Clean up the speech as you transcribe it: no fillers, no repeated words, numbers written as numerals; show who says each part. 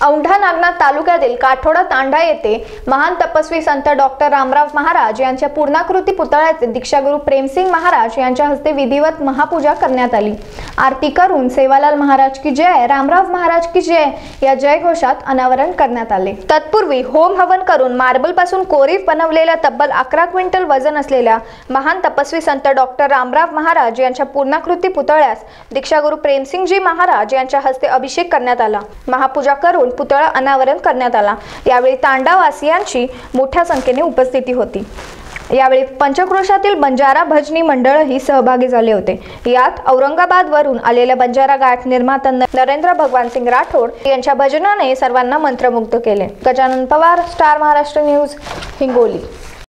Speaker 1: औंढा नागनाथ तालुक्यातील काठोडा तांडा येथे महान तपस्वी संत डॉक्टर रामराव महाराज यांच्या पूर्णाकृती पुतळ्याचे दीक्षागुरु प्रेमसिंग महाराज यांच्या हस्ते विधिवत महापूजा करण्यात आली। आरती करून सेवालाल महाराज की जय, रामराव महाराज की जय या जयघोषात अनावरण करण्यात आले। तत्पूर्वी होम हवन करून मार्बल पासून कोरीव बनवलेल्या तब्बल 11 क्विंटल वजन असलेल्या महान तपस्वी संत डॉक्टर रामराव महाराज यांच्या पूर्णाकृती पुतळ्यास दीक्षागुरु प्रेमसिंगजी महाराज यांच्या हस्ते अभिषेक करण्यात आला। महापूजा करून पुतळा अनावरण करण्यात आला। यावेळी तांडावासियांची मोठ्या संख्येने उपस्थिती होती। यावेळी पंचक्रोशातील बंजारा भजनी मंडळही सहभागी झाले होते। यात औरंगाबाद वरून आलेल्या बंजारा गाठ निर्माता नरेंद्र भगवान सिंग राठोड यांच्या भजनाने सर्वांना मंत्रमुग्ध केले। Gajanan Pawar, star Maharashtra news, Hingoli.